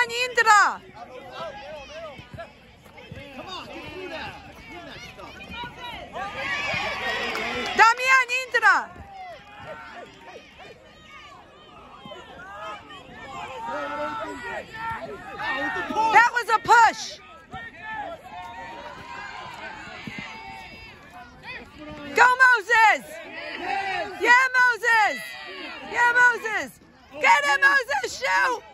Indra! Damian, Indra! That was a push! Go, Moses! Yeah, Moses! Yeah, Moses! Get him, Moses! Shoot!